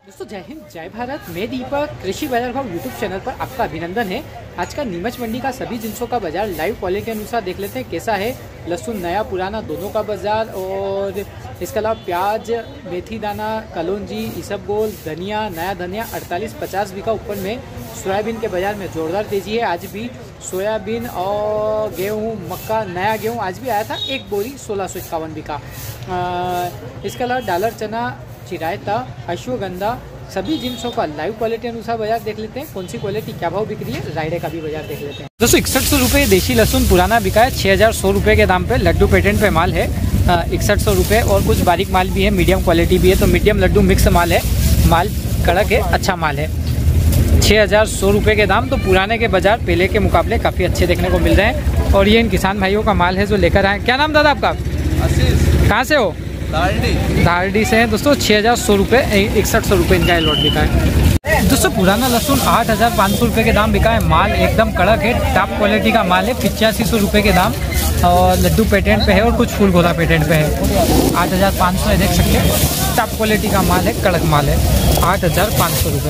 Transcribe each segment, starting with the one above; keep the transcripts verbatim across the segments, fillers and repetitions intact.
दोस्तों जय हिंद जय भारत। मैं दीपक कृषि बाजार भाव यूट्यूब चैनल पर आपका अभिनंदन है। आज का नीमच मंडी का सभी जिनसों का बाजार लाइव क्वालिटी के अनुसार देख लेते हैं कैसा है। लहसुन नया पुराना दोनों का बाजार, और इसके अलावा प्याज, मेथी दाना, कलौंजी, इसबगोल, धनिया, नया धनिया अड़तालीस पचास बिका ऊपर में। सोयाबीन के बाजार में जोरदार तेजी है। आज भी सोयाबीन और गेहूँ, मक्का, नया गेहूँ आज भी आया था, एक बोरी सोलह सौ इक्यावन बिका। इसके अलावा डॉलर चना, चिरायता, अश्वगंधा, सभी जिनसों का लाइव क्वालिटी अनुसार बाजार देख लेते हैं। कौन सी क्वालिटी क्या भाव बिक रही है, रायडे का भी बाजार देख लेते हैं। दोस्तों इकसठ सौ रुपये देशी लहसुन पुराना बिका है, छः हज़ार सौ रुपये के दाम पे। लड्डू पेटेंट पे माल है इकसठ सौ रुपये, और कुछ बारीक माल भी है, मीडियम क्वालिटी भी है। तो मीडियम लड्डू मिक्स माल है, माल कड़क है, अच्छा माल है। छः हज़ार सौ रुपये के दाम। तो पुराने के बाजार पहले के मुकाबले काफ़ी अच्छे देखने को मिल रहे हैं। और ये इन किसान भाइयों का माल है जो लेकर आए। क्या नाम दादा आपका? आशीष। कहाँ से हो? धारडी। धारडी से हैं दोस्तों। छः हज़ार सौ रुपये, इकसठ सौ रुपये इनका लॉट बिका है। दोस्तों पुराना लहसुन आठ हज़ार पाँच सौ रुपये के दाम बिका है। माल एकदम कड़क है, टॉप क्वालिटी का माल है। पिचासी सौ रुपये के दाम, और लड्डू पेटेंट पे है और कुछ फूल गोला पेटेंट पे है। आठ हज़ार पाँच सौ है, देख सकते हैं। टॉप क्वालिटी का माल है, कड़क माल है। आठ हज़ार पाँच सौ रुपये।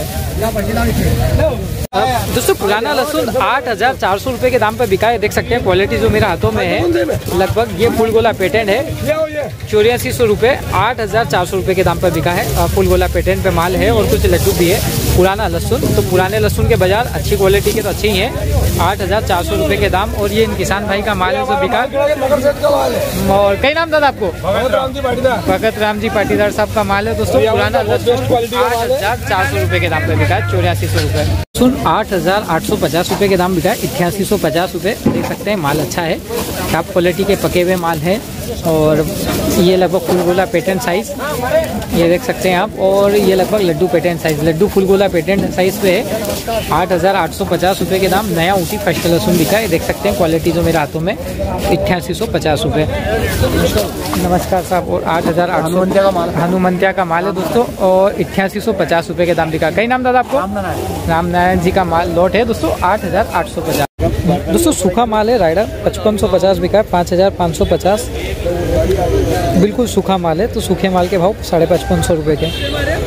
दोस्तों पुराना लहसुन आठ हज़ार चार सौ रुपये के दाम पे बिका है, देख सकते हैं। क्वालिटी जो मेरे हाथों में है लगभग ये फूल गोला पेटेंट है। चौरासी सौ रुपये, आठ हज़ार चार सौ रुपये के दाम पर बिका है। फूल गोला पेटेंट पे माल है और कुछ लड्डू भी है। पुराना लहसुन, तो पुराने लहसुन के बाजार अच्छी क्वालिटी के तो अच्छे ही हैं। आठ हज़ार चार सौ रुपये के दाम। और ये इन किसान भाई का माल है जो बिका। और कई नाम दादा आपको? भगत राम जी पाटीदार साहब का माल है दोस्तों। पुराना लहसुन आठ हज़ार चार सौ रुपये के दाम पे बिका है, चौरासी सौ रुपये। लहसुन आठ हज़ार आठ सौ पचास रुपये के दाम बिका है, अट्ठासी सौ पचास रुपये। देख सकते हैं माल अच्छा है, टॉप क्वालिटी के पके हुए माल है। और ये लगभग फुलगोला पेटेंट साइज़, ये देख सकते हैं आप। और ये लगभग लड्डू पेटेंट साइज़, लड्डू फुलगोला पेटेंट साइज़ पे है। आठ हज़ार आठ सौ पचास रुपये के दाम। नया ऊटी फर्स्ट लहसुन बिका है, देख सकते हैं। क्वालिटी जो मेरे हाथों में अट्ठासी सौ पचास रुपये। नमस्कार साहब। और आठ हज़ार आठ सौ हनुमंतिया का माल है दोस्तों, और अट्ठासी सौ पचास रुपये के दाम बिका। कई नाम दादा आपको? राम नारायण जी का माल लॉट है दोस्तों। आठ हज़ार आठ सौ पचास। दोस्तों सूखा माल है रायडा, पचपन सौ पचास बिका है। पाँच हज़ार पाँच सौ पचास बिल्कुल सूखा माल है। तो सूखे माल के भाव साढ़े पचपन सौ रुपये के।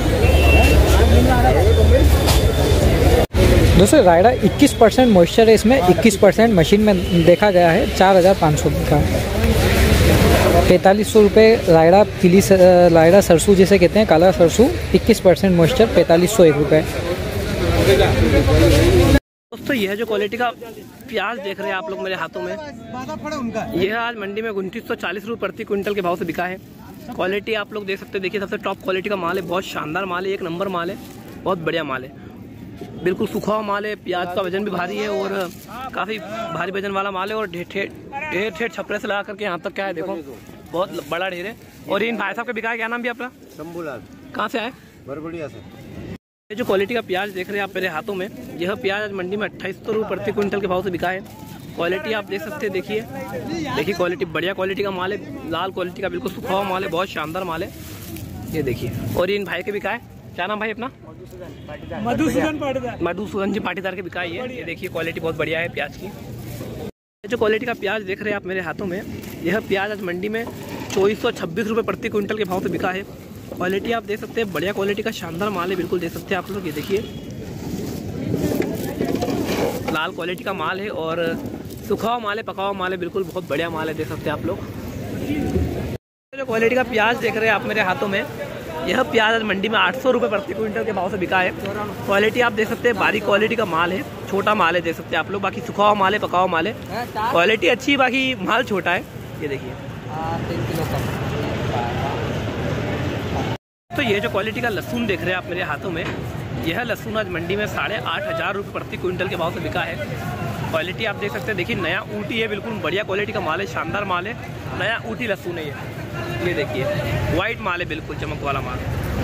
दोस्तों रायडा इक्कीस परसेंट मॉइस्चर है इसमें, इक्कीस परसेंट मशीन में देखा गया है। चार हज़ार पाँच सौ का। पैंतालीस सौ रुपये रायडा पीली रायडा सरसों जिसे कहते हैं, काला सरसों, इक्कीस परसेंट मॉइस्चर, पैंतालीस सौ एक रुपये। दोस्तों यह जो क्वालिटी का प्याज देख रहे हैं आप लोग मेरे हाथों में, यह आज मंडी में उनतीस सौ चालीस रुपये प्रति क्विंटल के भाव से बिका है। क्वालिटी आप लोग देख सकते हैं, देखिए सबसे टॉप क्वालिटी का माल है। बहुत शानदार माल है, एक नंबर माल है, बहुत बढ़िया माल है। बिल्कुल सूखा हुआ माल है। प्याज का वजन भी भारी है और काफ़ी भारी वजन वाला माल है। और ढेर ढेर ढेर छपरे से लगा करके यहाँ तक क्या है, देखो बहुत बड़ा ढेर है। और इन भाई साहब का बिका है, क्या नाम भी आपका? शंभूलाल। कहाँ से आए? बरबड़िया से। ये जो क्वालिटी का प्याज देख रहे हैं आप मेरे हाथों में, यह प्याज आज मंडी में अट्ठाईस सौ रुपये प्रति क्विंटल के भाव से बिका है। क्वालिटी आप देख सकते हैं, देखिए देखिए क्वालिटी बढ़िया क्वालिटी का माल है। लाल क्वालिटी का बिल्कुल सूखा हुआ माल है, बहुत शानदार माल है, ये देखिए। और इन भाई के बिका है, क्या नाम भाई अपना? मधुसूदन पाटीदार। मधुसूदन जी पाटीदार के बिका है। ये देखिए क्वालिटी बहुत बढ़िया है प्याज की। ये जो क्वालिटी का प्याज देख रहे हैं आप मेरे हाथों में, यह प्याज आज मंडी में चौबीस सौ छब्बीस रुपये प्रति क्विंटल के भाव से बिका है। क्वालिटी आप देख सकते हैं, बढ़िया क्वालिटी का शानदार माल है, बिल्कुल देख सकते हैं आप लोग। ये देखिए लाल क्वालिटी का माल है और सूखा हुआ माल है, पका हुआ माल है, बिल्कुल बहुत बढ़िया माल है, देख सकते हैं आप लोग। जो क्वालिटी का प्याज देख रहे हैं आप मेरे हाथों में, यह प्याज आज मंडी में आठ सौ रुपये प्रति क्विंटल के भाव से बिका है। क्वालिटी आप देख सकते हैं, बारीक क्वालिटी का माल है, छोटा माल है, देख सकते हैं आप लोग। बाकी सूखा हुआ माल है, पका हुआ माल है, क्वालिटी अच्छी, बाकी माल छोटा है, ये देखिए। तो ये जो क्वालिटी का लहसुन देख रहे हैं आप मेरे हाथों में, यह लहसुन आज मंडी में साढ़े आठ हज़ार रुपये प्रति क्विंटल के भाव से बिका है। क्वालिटी आप देख सकते हैं, देखिए नया ऊटी है, बिल्कुल बढ़िया क्वालिटी का माल है, शानदार माल है, नया ऊटी लहसुन है ये। ये देखिए वाइट माल है, बिल्कुल चमक वाला माल।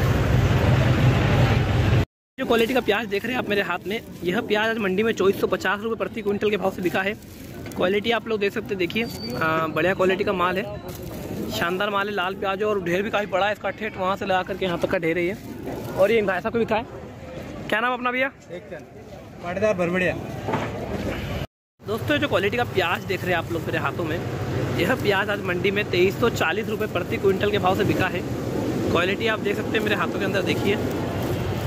जो क्वालिटी का प्याज देख रहे हैं आप मेरे हाथ में, यह प्याज आज मंडी में चौबीस सौ पचास रुपये प्रति क्विंटल के भाव से बिका है। क्वालिटी आप लोग देख सकते हैं, देखिए बढ़िया क्वालिटी का माल है, शानदार माल है, लाल प्याज है। और ढेर भी काफ़ी बड़ा है इसका, ठेठ वहाँ से लगा करके यहाँ तक का ढेर है। और ये भाई साहब को बिका है, क्या नाम अपना भैया? पाटीदार बरबड़िया। दोस्तों जो क्वालिटी का प्याज देख रहे हैं आप लोग मेरे हाथों में, यह प्याज आज मंडी में तेईस सौ चालीस रुपये प्रति क्विंटल के भाव से बिका है। क्वालिटी आप देख सकते हैं मेरे हाथों के अंदर, देखिए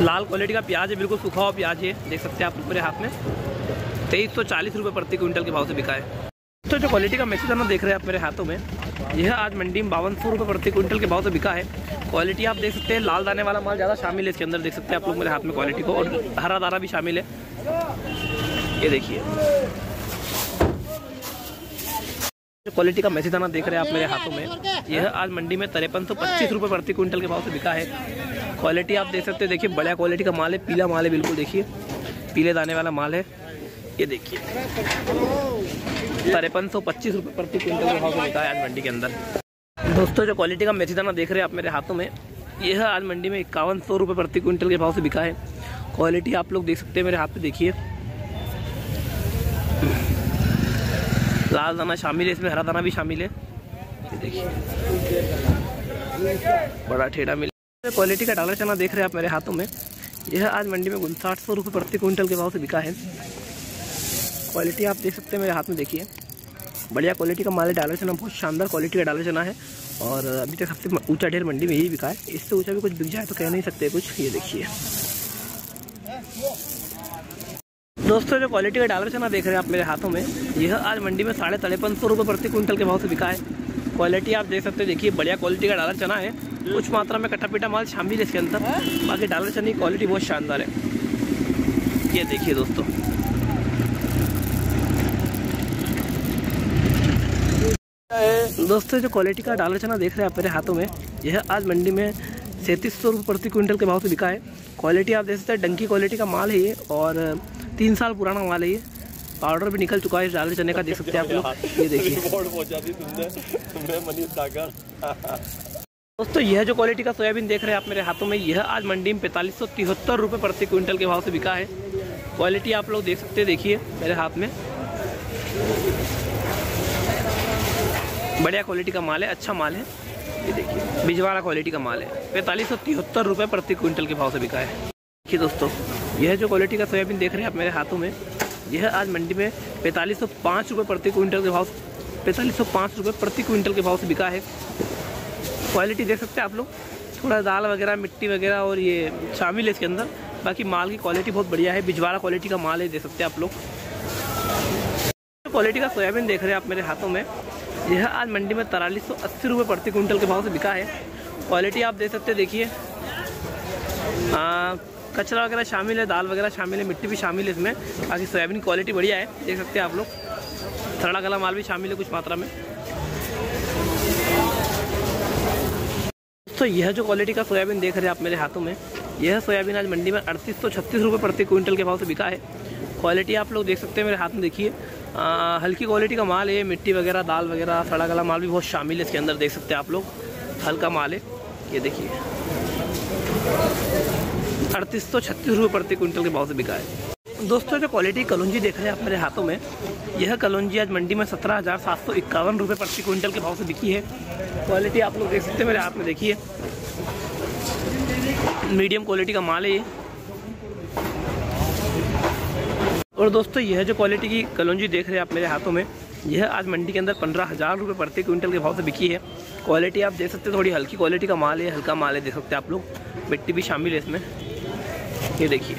लाल क्वालिटी का प्याज है, बिल्कुल सूखा हुआ प्याज है, देख सकते हैं आप मेरे हाथ में। तेईस सौ चालीस रुपये प्रति क्विंटल के भाव से बिका है। तो जो क्वालिटी का मेथी दाना देख रहे हैं आप मेरे हाथों में, यह आज मंडी में बावन सौ रुपये प्रति क्विंटल के भाव से बिका है। क्वालिटी आप देख सकते हैं, लाल दाने वाला माल ज़्यादा शामिल है इसके अंदर, देख सकते हैं आप लोग मेरे हाथ में क्वालिटी को, और हरा दाना भी शामिल है, ये देखिए। जो क्वालिटी का मेथी दाना देख रहे हैं आप मेरे हाथों में, यह आज मंडी में तिरपन सौ पच्चीस रुपये प्रति क्विंटल के भाव से बिका है। क्वालिटी आप देख सकते हैं, देखिए बढ़िया क्वालिटी का माल है, पीला माल है, बिल्कुल देखिए पीले दाने वाला माल है, ये देखिए तिरपन सौ पच्चीस रुपये प्रति क्विंटल के भाव से बिका है आज मंडी के अंदर। दोस्तों जो क्वालिटी का मेथी दाना देख रहे हैं आप मेरे हाथों में, यह आज मंडी में इक्यावन सौ रुपये प्रति क्विंटल के भाव से बिका है। क्वालिटी आप लोग देख सकते हैं मेरे हाथ पे, देखिए लाल दाना शामिल है इसमें, हरा दाना भी शामिल है, ये देखिए बड़ा ठेड़ा मिल। क्वालिटी का डालर चना देख रहे हैं आप मेरे हाथों में, यह आज मंडी में उनसाठ सौ रुपये प्रति क्विंटल के भाव से बिका है। क्वालिटी आप देख सकते हैं मेरे हाथ में, देखिए बढ़िया क्वालिटी का माल है। डालर चना बहुत शानदार क्वालिटी का डालर चना है, और अभी तक सबसे ऊंचा ढेर मंडी में यही बिका है। इससे ऊंचा भी कुछ बिक जाए तो कह नहीं सकते कुछ, ये देखिए। दोस्तों जो क्वालिटी का डालर चना देख रहे हैं आप मेरे हाथों में, यह आज मंडी में साढ़े तिरपन सौ रुपये प्रति क्विंटल के भाव से बिका है। क्वालिटी आप देख सकते हैं, देखिए बढ़िया क्वालिटी का डालर चना है, कुछ मात्रा में कटा पीटा माल शामिल है इसके अंदर, बाकी डालर चने की क्वालिटी बहुत शानदार है, ये देखिए दोस्तों। दोस्तों जो क्वालिटी का डालर चना देख रहे हैं आप मेरे हाथों में, यह आज मंडी में सैंतीस सौ रुपये प्रति क्विंटल के भाव से बिका है। क्वालिटी आप देख सकते हैं, डंकी क्वालिटी का माल है ये, और तीन साल पुराना माल है ये, पाउडर भी निकल चुका है इस डालर चने का, देख सकते हैं आप लोग, ये देखिए। दोस्तों यह जो क्वालिटी का सोयाबीन देख रहे हैं आप मेरे हाथों में, यह आज मंडी में पैंतालीस सौ तिहत्तर रुपये प्रति क्विंटल के भाव से बिका है। क्वालिटी आप लोग देख सकते हैं, देखिए मेरे हाथ में बढ़िया क्वालिटी का माल है, अच्छा माल है, ये देखिए बिजवाड़ा क्वालिटी का माल है, पैंतालीस सौ तिहत्तर रुपये प्रति क्विंटल के भाव से बिका है। देखिए दोस्तों, यह जो क्वालिटी का सोयाबीन देख रहे हैं आप मेरे हाथों में, यह आज मंडी में पैंतालीस सौ पाँच रुपये प्रति क्विंटल के भाव पैंतालीस सौ पाँच रुपये प्रति क्विंटल के भाव से बिका है। क्वालिटी देख सकते हैं आप लोग, थोड़ा दाल वगैरह मिट्टी वगैरह और ये शामिल है इसके अंदर, बाकी माल की क्वालिटी बहुत बढ़िया है, बिजवाड़ा क्वालिटी का माल है, देख सकते हैं आप लोग। क्वालिटी का सोयाबीन देख रहे हैं आप मेरे हाथों में, यह आज मंडी में तिरालीस सौ अस्सी रुपये प्रति क्विंटल के भाव से बिका है। क्वालिटी आप देख सकते हैं, देखिए कचरा वगैरह शामिल है, दाल वगैरह शामिल है, मिट्टी भी शामिल है इसमें, बाकी सोयाबीन की क्वालिटी बढ़िया है, देख सकते हैं आप लोग। सड़ा गला माल भी शामिल है कुछ मात्रा में। तो यह जो क्वालिटी का सोयाबीन देख रहे हैं आप मेरे हाथों में, यह सोयाबीन आज मंडी में अड़तीस सौ छत्तीस रुपये प्रति क्विंटल के भाव से बिका है। क्वालिटी आप लोग देख सकते हैं मेरे हाथ में, देखिए हल्की क्वालिटी का माल है, मिट्टी वगैरह दाल वगैरह सड़ा गला माल भी बहुत शामिल है इसके अंदर, देख सकते हैं आप लोग, हल्का माल है, ये देखिए अड़तीस सौ छत्तीस रुपये प्रति क्विंटल के भाव से बिका है। दोस्तों जो क्वालिटी कलौंजी देख रहे हैं आप मेरे हाथों में, यह कलौंजी आज मंडी में सत्रह हज़ार सात सौ इक्यावन रुपये प्रति क्विंटल के भाव से बिकी है। क्वालिटी आप लोग देख सकते हैं मेरे हाथ में, देखिए मीडियम क्वालिटी का माल है ये। और दोस्तों यह जो क्वालिटी की कलौंजी देख रहे हैं आप मेरे हाथों में, यह आज मंडी के अंदर पंद्रह हज़ार रुपये प्रति क्विंटल के भाव से बिकी है। क्वालिटी आप देख सकते हैं, थोड़ी हल्की क्वालिटी का माल है, हल्का माल है, देख सकते हैं आप लोग, मिट्टी भी शामिल है इसमें, ये देखिए।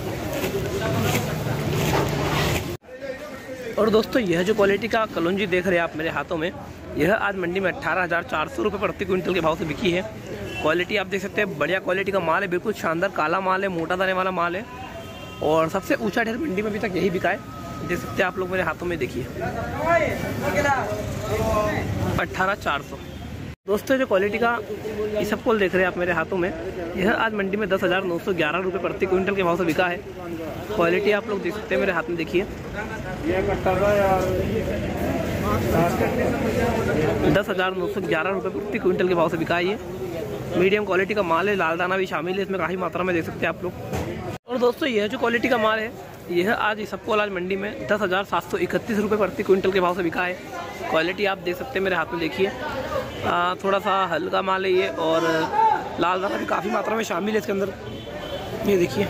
और दोस्तों यह जो क्वालिटी का कलौंजी देख रहे हैं आप मेरे हाथों में, यह आज मंडी में अट्ठारह हज़ार चार सौ रुपये प्रति क्विंटल के भाव से बिकी है। क्वालिटी आप देख सकते हैं, बढ़िया क्वालिटी का माल है, बिल्कुल शानदार काला माल है, मोटा दाने वाला माल है, और सबसे ऊंचा ढेर मंडी में अभी तक यही बिका है, देख सकते हैं आप लोग मेरे हाथों में, देखिए अट्ठारह चार सौ। दोस्तों जो क्वालिटी का इसबगोल देख रहे हैं आप मेरे हाथों में, यह आज मंडी में दस हज़ार नौ सौ ग्यारह रुपये प्रति क्विंटल के भाव से बिका है। क्वालिटी आप लोग देख सकते हैं मेरे हाथ में, देखिए दस हज़ार नौ सौ ग्यारह रुपये प्रति क्विंटल के भाव से बिका है ये। मीडियम क्वालिटी का माल है, लाल दाना भी शामिल है इसमें काफ़ी मात्रा में, देख सकते हैं आप लोग। और दोस्तों यह जो क्वालिटी का माल है, यह आज इसबगोल आज मंडी में दस हज़ार सात सौ इकतीस रुपये प्रति क्विंटल के भाव से बिका है। क्वालिटी आप देख सकते हैं मेरे हाथ में, देखिए थोड़ा सा हल्का माल है ये, और लाल दाना भी काफ़ी मात्रा में शामिल है इसके अंदर, ये देखिए।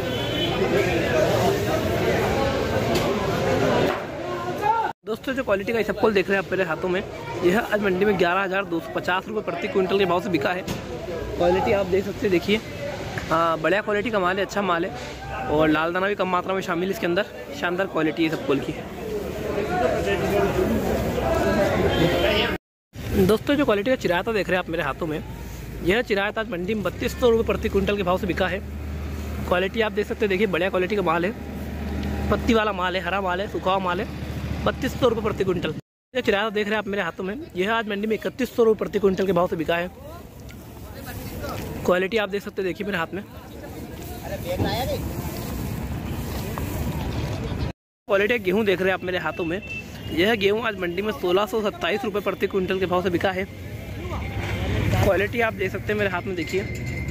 दोस्तों जो क्वालिटी का इसबगोल देख रहे हैं आप मेरे हाथों में, यह आज मंडी में ग्यारह हज़ार दो सौ पचास रुपये प्रति क्विंटल के भाव से बिका है। क्वालिटी आप देख सकते हैं, देखिए हाँ, बढ़िया क्वालिटी का माल है, अच्छा माल है और लाल दाना भी कम मात्रा में शामिल इसके अंदर। शानदार क्वालिटी है सब कुल की। दोस्तों जो क्वालिटी का चिरायता देख रहे हैं आप मेरे हाथों में, यह चिरायता आज मंडी में बत्तीस सौ रुपये प्रति क्विंटल के भाव से बिका है। क्वालिटी आप देख सकते हैं, देखिए बढ़िया क्वालिटी का माल है, पत्ती वाला माल है, हरा माल है, सूखा हुआ माल है, बत्तीस सौ रुपये प्रति क्विंटल। यह चिरायता देख रहे हैं आप मेरे हाथों में, यह आज मंडी में इकतीस सौ रुपये प्रति क्विंटल के भाव से बिका है। क्वालिटी आप देख सकते हैं, देखिए मेरे हाथ में क्वालिटी गेहूं देख रहे हैं आप मेरे हाथों में, यह गेहूं आज मंडी में सोलह सौ सत्ताईस रुपये प्रति क्विंटल के भाव से बिका है। क्वालिटी आप देख सकते हैं मेरे हाथ में, देखिए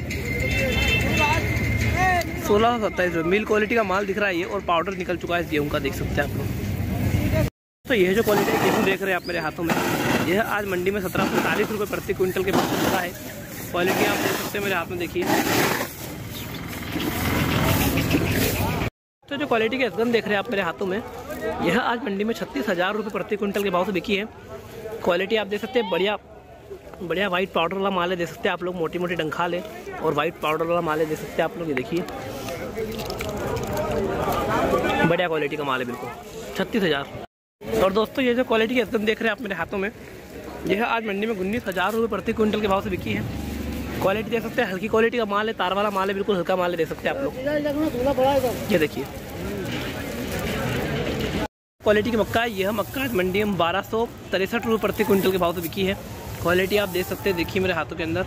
सोलह सौ सत्ताईस रुपये मिल क्वालिटी का माल दिख रहा है ये, और पाउडर निकल चुका है इस गेहूं का, देख सकते हैं आप लोग। तो यह जो क्वालिटी का गेहूं देख रहे हैं आप मेरे हाथों में, यह आज मंडी में सत्रह सौ चालीस रुपये प्रति क्विंटल के भाव से बिका है। क्वालिटी आप देख सकते हैं मेरे हाथ में, देखिए। तो जो क्वालिटी के असगन देख रहे हैं आप मेरे हाथों में, यह आज मंडी में छत्तीस हज़ार रुपये प्रति क्विंटल के भाव से बिकी है। क्वालिटी आप देख सकते हैं, बढ़िया बढ़िया वाइट पाउडर वाला माल है, देख सकते हैं आप लोग, मोटी मोटी डंखाल है और वाइट पाउडर वाला माल है, देख सकते हैं आप लोग, ये देखिए बढ़िया क्वालिटी का माल है बिल्कुल, छत्तीस हज़ार। और दोस्तों ये जो क्वालिटी के असगन देख रहे हैं आप मेरे हाथों में, यह आज मंडी में उन्नीस हज़ार रुपये प्रति क्विंटल के भाव से बिकी है। क्वालिटी देख सकते हैं, हल्की क्वालिटी का माल है, तार वाला माल है, बिल्कुल हल्का माल है, देख सकते हैं आप लोग, ये देखिए क्वालिटी की मक्का है। यह मक्का आज मंडी में बारह सौ तिरसठ रुपये प्रति क्विंटल के भाव से बिकी है। क्वालिटी आप देख सकते हैं, देखिए मेरे हाथों के अंदर।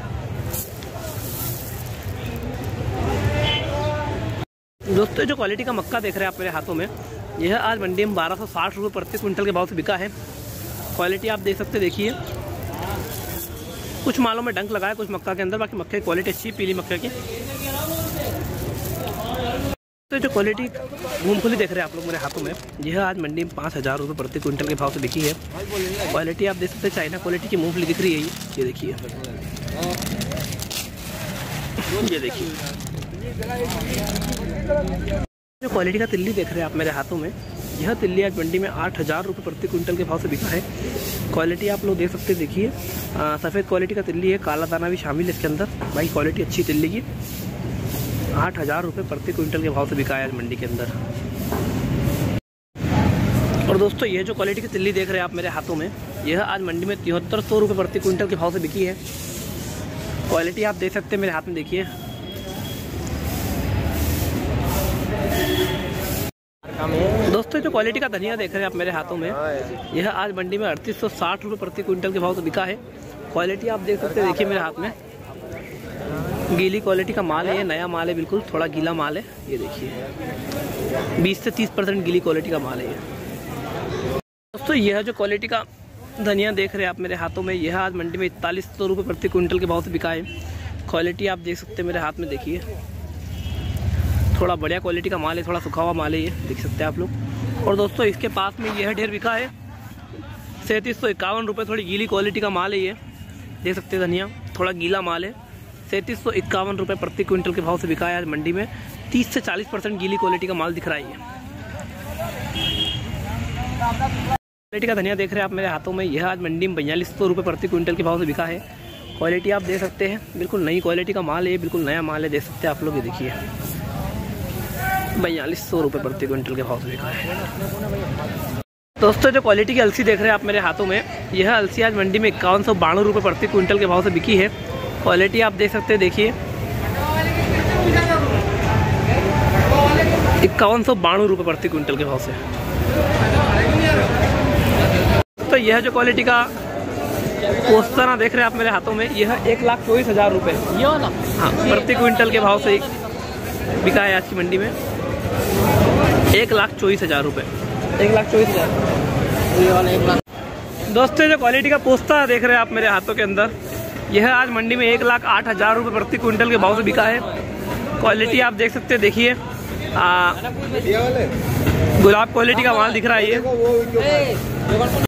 दोस्तों जो क्वालिटी का मक्का देख रहे हैं आप मेरे हाथों में, यह आज मंडी में बारह सौ साठ रुपये प्रति क्विंटल के भाव से बिका है। क्वालिटी आप देख सकते हैं, देखिए कुछ मालों में डंक लगा है कुछ मक्का के अंदर, बाकी मक्के की क्वालिटी अच्छी है, पीली मक्के की। तो जो क्वालिटी मूंगफली देख रहे हैं आप लोग मेरे हाथों में, यह आज मंडी में पाँच हज़ार रुपये प्रति क्विंटल के भाव से बिकी है। क्वालिटी आप देख सकते हैं, चाइना क्वालिटी की मूंगफली दिख रही है, ये देखिए, ये देखिए। जो क्वालिटी का तिल्ली देख रहे हैं आप मेरे हाथों में, यह तिल्ली आज मंडी में आठ हज़ार रुपये प्रति क्विंटल के भाव से बिका है। क्वालिटी आप लोग देख सकते हैं, देखिए सफ़ेद क्वालिटी का तिल्ली है, काला दाना भी शामिल है इसके अंदर। भाई क्वालिटी अच्छी तिल्ली की, आठ हज़ार रुपये प्रति क्विंटल के भाव से बिका है आज मंडी के अंदर। और दोस्तों ये जो क्वालिटी की तिल्ली देख रहे हैं आप मेरे हाथों में, यह आज मंडी में तिहत्तर सौ रुपये प्रति क्विंटल के भाव से बिकी है। क्वालिटी आप देख सकते हैं मेरे हाथ में, देखिए दोस्तों जो क्वालिटी का धनिया देख रहे हैं आप मेरे हाथों में, यह आज मंडी में अड़तीस सौ साठ रुपये प्रति क्विंटल के भाव से बिका है। क्वालिटी आप देख सकते हैं, देखिए मेरे हाथ में, गीली क्वालिटी का माल है, ये नया माल है, बिल्कुल थोड़ा गीला माल है, ये देखिए बीस से तीस परसेंट गीली क्वालिटी का माल है ये। दोस्तों यह जो क्वालिटी का धनिया देख रहे हैं आप मेरे हाथों में, यह आज मंडी में इकतालीस सौ रुपये प्रति क्विंटल के भाव से बिका है। क्वालिटी आप देख सकते हैं मेरे हाथ में, देखिए थोड़ा बढ़िया क्वालिटी का माल है, थोड़ा सूखा हुआ माल है, ये देख सकते हैं आप लोग। और दोस्तों इसके पास में यह ढेर बिका है सैंतीस सौ इक्यावन रुपये, थोड़ी गीली क्वालिटी का माल है, ये देख सकते हैं धनिया थोड़ा गीला माल है, सैंतीस सौ इक्यावन रुपये प्रति क्विंटल के भाव से बिका है आज मंडी में। तीस से चालीस परसेंट गीली क्वालिटी का माल दिख रहा है ये। क्वालिटी का धनिया देख रहे हैं आप मेरे हाथों में, यह आज मंडी में बयालीस सौ रुपये प्रति क्विंटल के भाव से बिका है। क्वालिटी आप देख सकते हैं, बिल्कुल नई क्वालिटी का माल है, बिल्कुल नया माल है, देख सकते हैं आप लोग, ये देखिए बयालीस सौ रुपये प्रति क्विंटल के भाव से बिका है। दोस्तों जो क्वालिटी की अलसी देख रहे हैं आप मेरे हाथों में, यह अलसी आज मंडी में इक्यावन सौ बानवे रुपये प्रति क्विंटल के भाव से बिकी है। क्वालिटी आप देख सकते हैं, देखिए इक्यावन सौ बानवे रुपये प्रति क्विंटल के भाव से। तो यह जो क्वालिटी का पोस्ताना देख रहे हैं आप मेरे हाथों में, यह एक लाख चौबीस हज़ार रुपये ये वाला हाँ प्रति क्विंटल के भाव से बिका है आज की मंडी में, एक लाख चौबीस हज़ार रुपये एक लाख चौबीस हज़ार ये वाला एक लाख। दोस्तों जो क्वालिटी का पोस्ता देख रहे हैं आप मेरे हाथों के अंदर, यह आज मंडी में एक लाख आठ हज़ार रुपये प्रति क्विंटल के भाव से बिका है। क्वालिटी आप देख सकते हैं, देखिए गुलाब क्वालिटी का माल दिख रहा है ये।